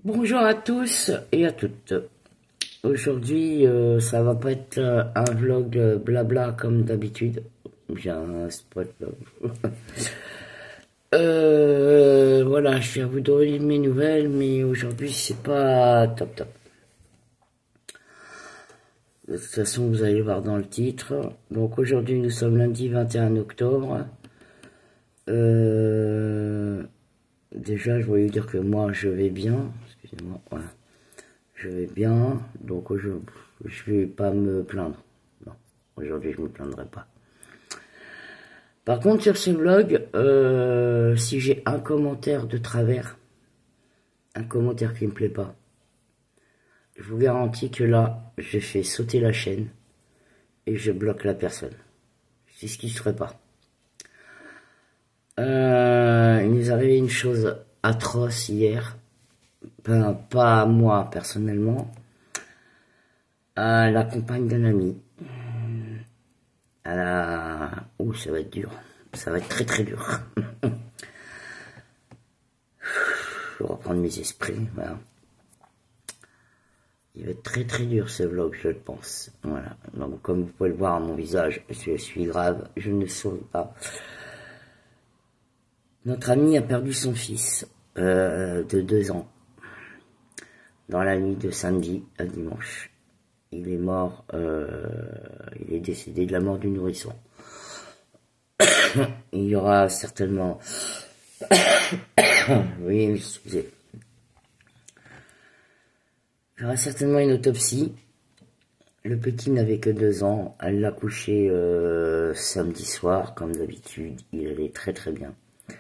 Bonjour à tous et à toutes. Aujourd'hui, ça va pas être un vlog blabla comme d'habitude. J'ai un spot là. Voilà, je viens vous donner mes nouvelles, mais aujourd'hui c'est pas top top. De toute façon, vous allez voir dans le titre. Donc aujourd'hui, nous sommes lundi 21 octobre. Déjà, je voulais vous dire que moi, je vais bien. Excusez-moi, voilà. Je vais bien, donc je vais pas me plaindre. Non, aujourd'hui je me plaindrai pas. Par contre, sur ce vlog, si j'ai un commentaire de travers, un commentaire qui me plaît pas, je vous garantis que là, je fais sauter la chaîne et je bloque la personne. C'est ce qui se ferait pas. Il nous est arrivé une chose atroce hier. Ben, pas à moi personnellement, à la compagne d'un ami. Ouh, ça va être dur. Ça va être très très dur. Je vais reprendre mes esprits. Voilà. Il va être très très dur ce vlog, je le pense. Voilà. Donc, comme vous pouvez le voir à mon visage, je suis grave. Je ne souris pas. Notre ami a perdu son fils de 2 ans dans la nuit de samedi à dimanche. Il est mort. Il est décédé de la mort du nourrisson. Il y aura certainement... Oui, excusez. Il y aura certainement une autopsie. Le petit n'avait que 2 ans. Elle l'a couché samedi soir, comme d'habitude. Il allait très très bien.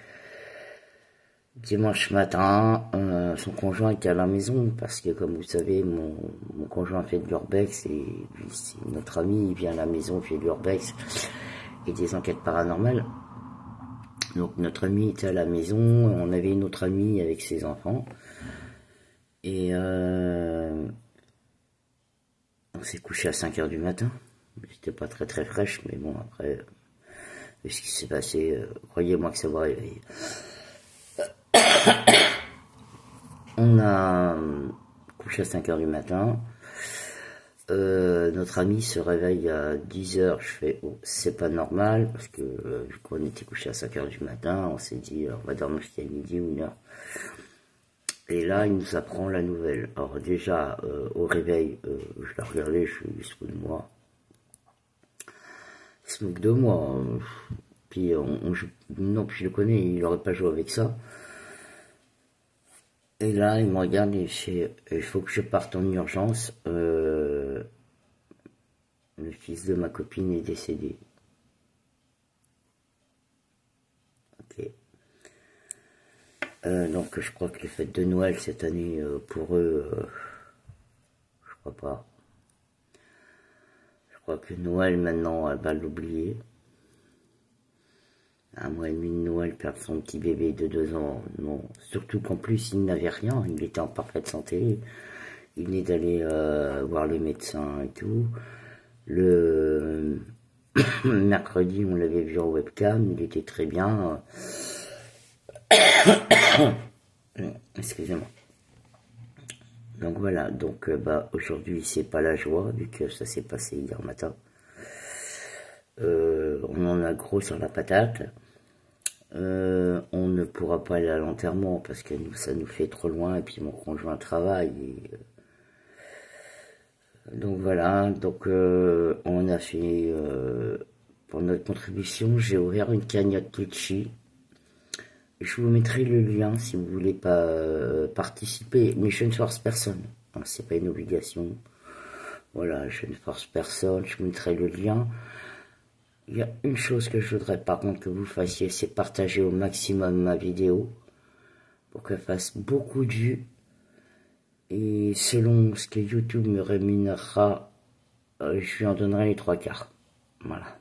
Dimanche matin, son conjoint était à la maison, parce que comme vous savez, mon conjoint fait de l'urbex, et notre ami, il vient à la maison, fait de l'urbex et des enquêtes paranormales. Donc notre ami était à la maison, on avait une autre amie avec ses enfants, et on s'est couché à 5 h du matin. J'étais pas très très fraîche, mais bon, après, ce qui s'est passé, croyez-moi que ça va réveiller. On a couché à 5 h du matin. Notre ami se réveille à 10 h. Je fais, oh, c'est pas normal, parce que vu qu'on était couché à 5 h du matin, on s'est dit, on va dormir jusqu'à midi ou 1 h. Et là, il nous apprend la nouvelle. Alors déjà, au réveil, je l'ai regardé, je se moque de moi. Il se moque de moi. Puis, non, puis je le connais, il aurait pas joué avec ça. Et là, il me regarde et il fait, il faut que je parte en urgence. Le fils de ma copine est décédé. Ok. Donc je crois que les fêtes de Noël cette année, pour eux, je crois pas. Je crois que Noël maintenant, elle va l'oublier. 1 mois et demi de Noël, perdre son petit bébé de 2 ans, non. Surtout qu'en plus, il n'avait rien, il était en parfaite santé. Il venait d'aller voir le médecin et tout. Le mercredi, on l'avait vu en webcam, il était très bien. Excusez-moi. Donc voilà, donc aujourd'hui c'est pas la joie, vu que ça s'est passé hier matin. On en a gros sur la patate. On ne pourra pas aller à l'enterrement parce que ça nous fait trop loin, et puis mon conjoint travaille. Donc voilà, donc on a fait, pour notre contribution, j'ai ouvert une cagnotte Litchi. Je vous mettrai le lien si vous voulez pas participer, mais je ne force personne, hein, c'est pas une obligation. Voilà, je ne force personne, je vous mettrai le lien. Il y a une chose que je voudrais par contre que vous fassiez, c'est partager au maximum ma vidéo pour qu'elle fasse beaucoup de vues. Et selon ce que YouTube me rémunérera, je lui en donnerai les 3/4. Voilà.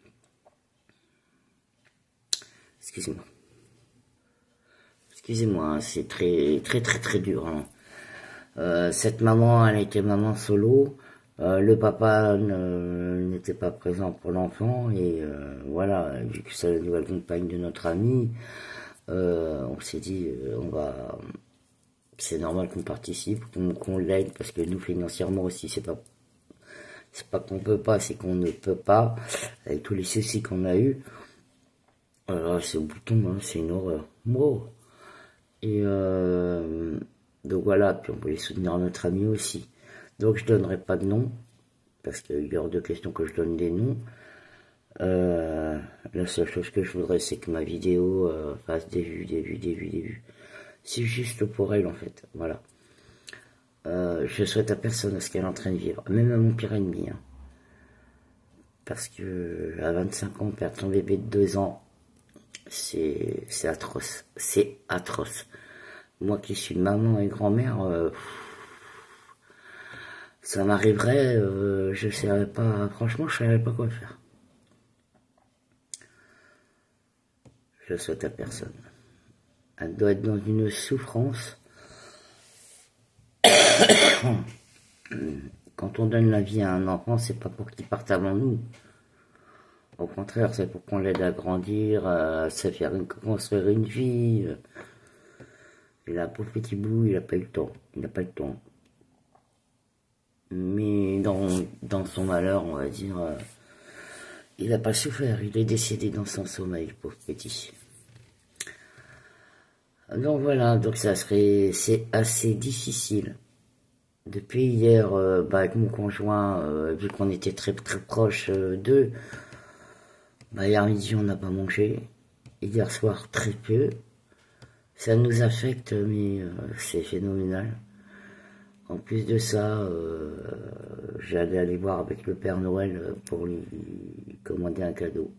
Excusez-moi. Excusez-moi, hein, c'est très très très très dur. Hein. Cette maman, elle était maman solo. Le papa n'était pas présent pour l'enfant. Et voilà, vu que c'est la nouvelle compagne de notre ami, on s'est dit, on va c'est normal qu'on participe, qu'on l'aide, parce que nous, financièrement aussi, c'est pas qu'on peut pas, c'est qu'on ne peut pas, avec tous les soucis qu'on a eu. Alors, ce bouton, hein, c'est une horreur. Wow. Et donc voilà, puis on peut les soutenir notre ami aussi. Donc je donnerai pas de nom, parce qu'il est hors de question que je donne des noms. La seule chose que je voudrais, c'est que ma vidéo fasse des vues. C'est juste pour elle, en fait. Voilà. Je souhaite à personne ce qu'elle est en train de vivre, même à mon pire ennemi. Hein. Parce que à 25 ans, perdre ton bébé de 2 ans, c'est atroce. C'est atroce. Moi qui suis maman et grand-mère, ça m'arriverait, je savais pas, franchement, je savais pas quoi faire. Je souhaite à personne. Elle doit être dans une souffrance. Quand on donne la vie à un enfant, c'est pas pour qu'il parte avant nous. Au contraire, c'est pour qu'on l'aide à grandir, à se faire construire une vie. Et là, pour le petit bout, il n'a pas eu le temps. Il n'a pas le temps. Mais dans son malheur, on va dire, il n'a pas souffert. Il est décédé dans son sommeil, pauvre petit. Donc voilà, donc c'est assez difficile. Depuis hier, avec mon conjoint, vu qu'on était très très proches d'eux, hier midi on n'a pas mangé, hier soir très peu. Ça nous affecte, mais c'est phénoménal. En plus de ça, j'allais aller voir avec le Père Noël pour lui commander un cadeau.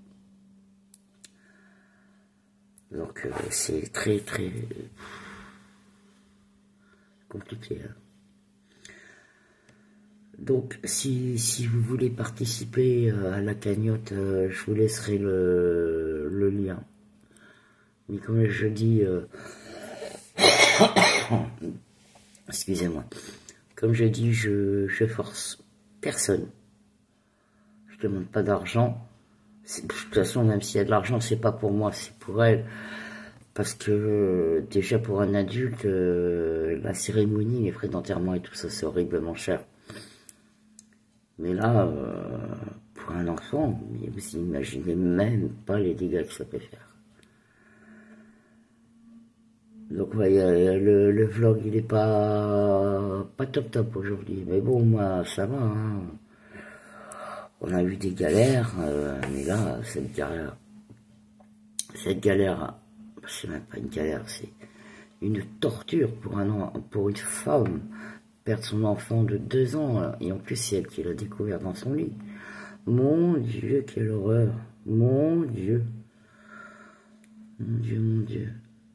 Donc c'est très très compliqué. Hein. Donc si vous voulez participer à la cagnotte, je vous laisserai le lien. Mais comme je dis, excusez-moi, comme je dis, je force personne. Je demande pas d'argent. De toute façon, même s'il y a de l'argent, c'est pas pour moi, c'est pour elle. Parce que déjà pour un adulte, la cérémonie, les frais d'enterrement et tout ça, c'est horriblement cher. Mais là, pour un enfant, vous imaginez même pas les dégâts que ça peut faire. Donc ouais, le vlog il est pas top aujourd'hui, mais bon moi ça va. Hein. On a eu des galères, mais là cette galère, c'est même pas une galère, c'est une torture pour une femme perdre son enfant de 2 ans et en plus c'est elle qui l'a découvert dans son lit. Mon Dieu, quelle horreur! Mon Dieu, mon Dieu.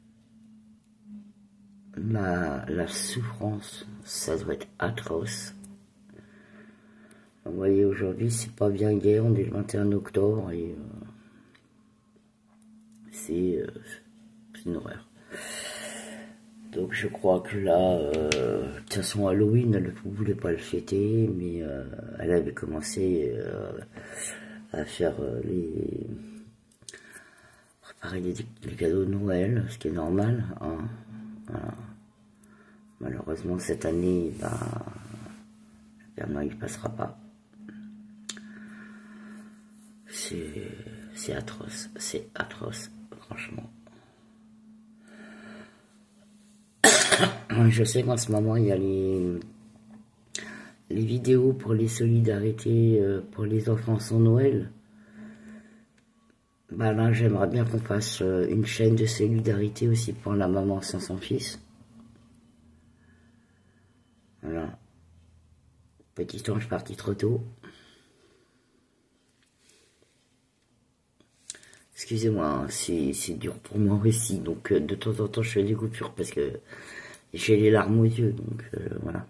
La souffrance, ça doit être atroce. Vous voyez, aujourd'hui, c'est pas bien gai, on est le 21 octobre et c'est une horreur. Donc je crois que là, de toute façon Halloween, elle ne voulait pas le fêter, mais elle avait commencé à faire préparer les cadeaux de Noël, ce qui est normal. Hein. Voilà. Malheureusement cette année, le Père Noël ne passera pas. C'est atroce, franchement. Je sais qu'en ce moment il y a les vidéos pour les solidarités pour les enfants sans Noël. Là j'aimerais bien qu'on fasse une chaîne de solidarité aussi pour la maman sans son fils. Voilà. Petit ange parti trop tôt. Excusez-moi, hein, c'est dur pour moi aussi, donc de temps en temps je fais des coupures parce que j'ai les larmes aux yeux, donc voilà.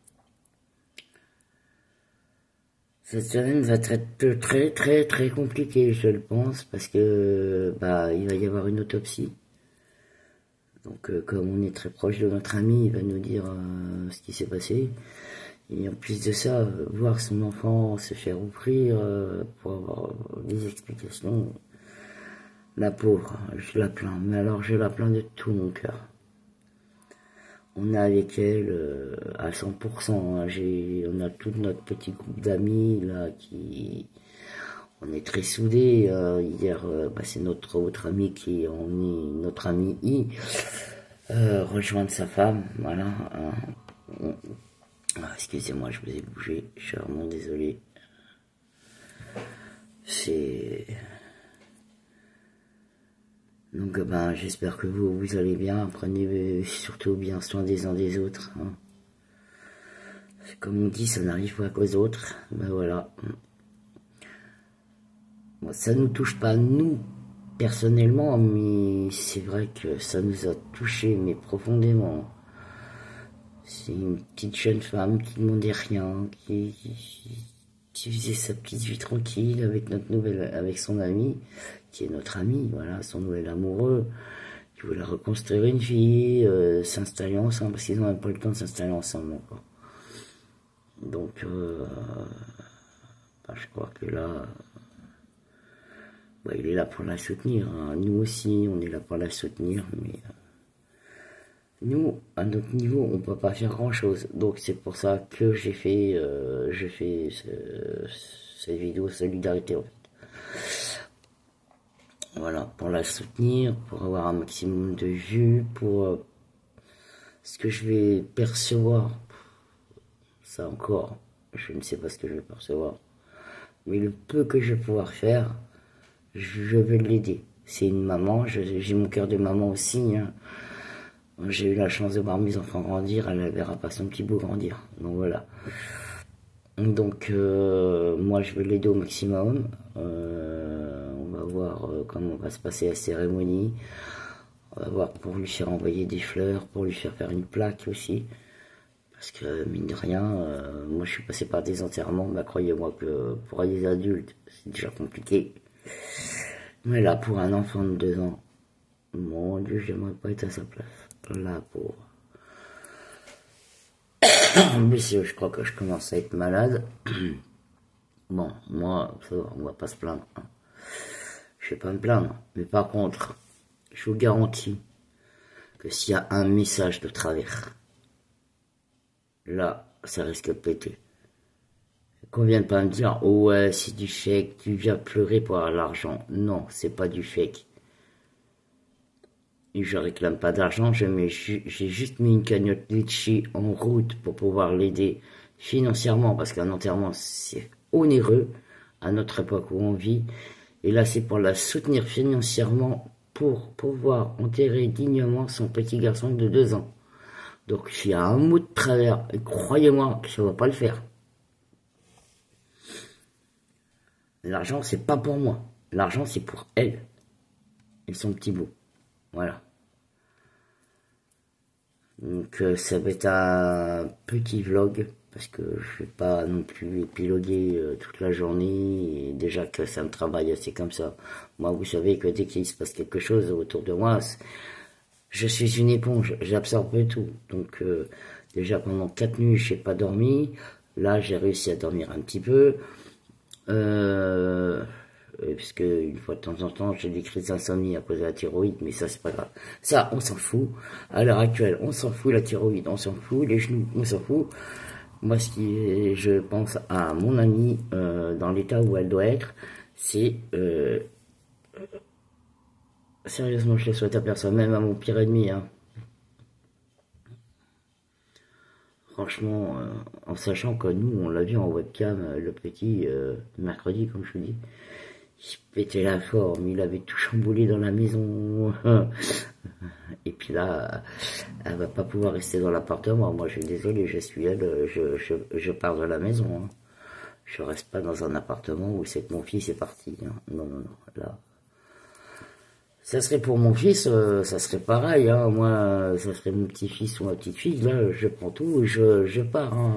Cette semaine va être très compliquée, je le pense, parce que il va y avoir une autopsie. Donc comme on est très proche de notre ami, il va nous dire ce qui s'est passé. Et en plus de ça, voir son enfant se faire ouvrir pour avoir des explications. La pauvre, je la plains, mais alors je la plains de tout mon cœur. On est avec elle à 100%. Hein. On a tout notre petit groupe d'amis là qui... On est très soudés. Hier, c'est notre autre ami on est notre ami I. Rejoindre sa femme, voilà. Excusez-moi, je vous ai bougé. Je suis vraiment désolé. Donc j'espère que vous allez bien, prenez surtout bien soin des uns des autres. Hein. Comme on dit, ça n'arrive pas qu'aux autres. Ben voilà. Bon, ça nous touche pas nous personnellement, mais c'est vrai que ça nous a touché mais profondément. C'est une petite jeune femme qui demandait rien, qui faisait sa petite vie tranquille avec son ami, qui est notre ami, voilà, son nouvel amoureux, qui voulait reconstruire une vie, s'installer ensemble, parce qu'ils n'ont même pas le temps de s'installer ensemble encore. Donc, je crois que là, il est là pour la soutenir. Hein. Nous aussi, on est là pour la soutenir, mais nous, à notre niveau, on peut pas faire grand-chose. Donc c'est pour ça que j'ai fait cette vidéo solidarité en fait. Voilà, pour la soutenir, pour avoir un maximum de vues, pour ce que je vais percevoir. Ça encore, je ne sais pas ce que je vais percevoir. Mais le peu que je vais pouvoir faire, je vais l'aider. C'est une maman, j'ai mon cœur de maman aussi. Hein. J'ai eu la chance de voir mes enfants grandir, elle ne verra pas son petit bout grandir. Donc voilà. Donc moi je vais l'aider au maximum. On va voir comment va se passer la cérémonie. On va voir pour lui faire envoyer des fleurs, pour lui faire une plaque aussi. Parce que mine de rien, moi je suis passé par des enterrements, croyez-moi que pour les adultes c'est déjà compliqué. Mais là pour un enfant de 2 ans, mon Dieu, j'aimerais pas être à sa place. Là pour... Mais je crois que je commence à être malade. Bon, moi, ça va, on va pas se plaindre. Hein. Je vais pas me plaindre. Mais par contre, je vous garantis que s'il y a un message de travers, là, ça risque de péter. Qu'on vienne pas me dire, oh ouais, c'est du fake, tu viens pleurer pour avoir l'argent. Non, c'est pas du fake. Et je réclame pas d'argent, j'ai juste mis une cagnotte Litchi en route pour pouvoir l'aider financièrement, parce qu'un enterrement, c'est onéreux à notre époque où on vit. Et là, c'est pour la soutenir financièrement pour pouvoir enterrer dignement son petit garçon de 2 ans. Donc, s'il y a un mot de travers, croyez-moi que ça va pas le faire. L'argent, c'est pas pour moi. L'argent, c'est pour elle et son petit bout. Voilà. Donc ça va être un petit vlog, parce que je vais pas non plus épiloguer toute la journée, et déjà que ça me travaille assez comme ça. Moi, vous savez que dès qu'il se passe quelque chose autour de moi, je suis une éponge, j'absorbe tout. Donc déjà pendant 4 nuits, j'ai pas dormi. Là, j'ai réussi à dormir un petit peu. Parce que une fois de temps en temps j'ai des crises d'insomnie à cause de la thyroïde, mais ça c'est pas grave, ça on s'en fout. À l'heure actuelle on s'en fout, la thyroïde on s'en fout, les genoux on s'en fout. Moi je pense à mon amie dans l'état où elle doit être, c'est sérieusement je le souhaite à personne, même à mon pire ennemi hein. Franchement, en sachant que nous on l'a vu en webcam, le petit mercredi comme je vous dis, il pétait la forme, il avait tout chamboulé dans la maison. Et puis là, elle va pas pouvoir rester dans l'appartement. Moi, je suis désolé, je suis elle, je pars de la maison. Hein. Je reste pas dans un appartement où c'est que mon fils est parti. Hein. Non, non, non. Là, ça serait pour mon fils, ça serait pareil. Hein. Moi, ça serait mon petit-fils ou ma petite-fille. Là, je prends tout et je pars. Hein.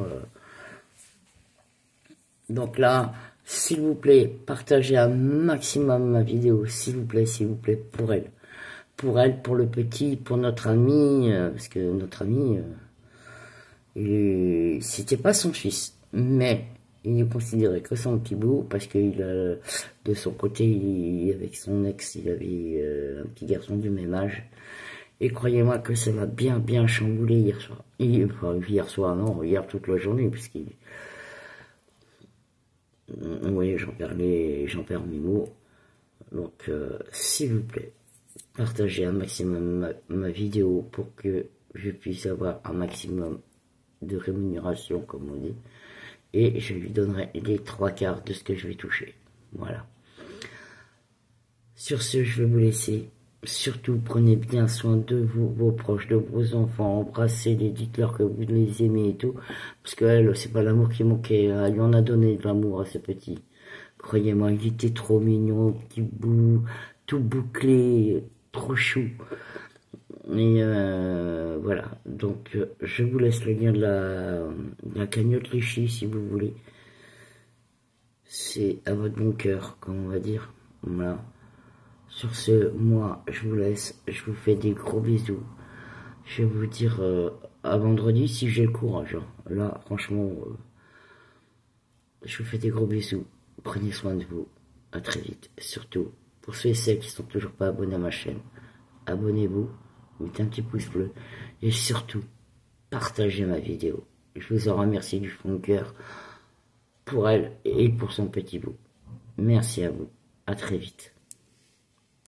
Donc là, s'il vous plaît, partagez un maximum ma vidéo, s'il vous plaît, pour elle. Pour elle, pour le petit, pour notre ami, parce que notre ami, c'était pas son fils, mais il ne considérait que son petit bout, parce qu'il a, de son côté, avec son ex, il avait un petit garçon du même âge, Et croyez-moi que ça m'a bien chamboulé hier soir. Enfin, hier soir, non, hier toute la journée, puisqu'il... Oui, j'en perds mes mots. Donc, s'il vous plaît, partagez un maximum ma vidéo pour que je puisse avoir un maximum de rémunération, comme on dit. Et je lui donnerai les 3/4 de ce que je vais toucher. Voilà. Sur ce, je vais vous laisser. Surtout, prenez bien soin de vous, vos proches, de vos enfants. Embrassez-les, dites-leur que vous les aimez et tout. Parce que elle, c'est pas l'amour qui manquait. Elle lui en a donné de l'amour à ce petit. Croyez-moi, il était trop mignon, petit bout, tout bouclé, trop chou. Et voilà. Donc, je vous laisse le lien de la cagnotte Richie, si vous voulez. C'est à votre bon cœur, comme on va dire. Voilà. Sur ce, moi, je vous laisse. Je vous fais des gros bisous. Je vais vous dire à vendredi si j'ai le courage. Hein. Là, franchement, je vous fais des gros bisous. Prenez soin de vous. À très vite. Surtout, pour ceux et celles qui sont toujours pas abonnés à ma chaîne, abonnez-vous. Mettez un petit pouce bleu. Et surtout, partagez ma vidéo. Je vous en remercie du fond de cœur pour elle et pour son petit bout. Merci à vous. À très vite.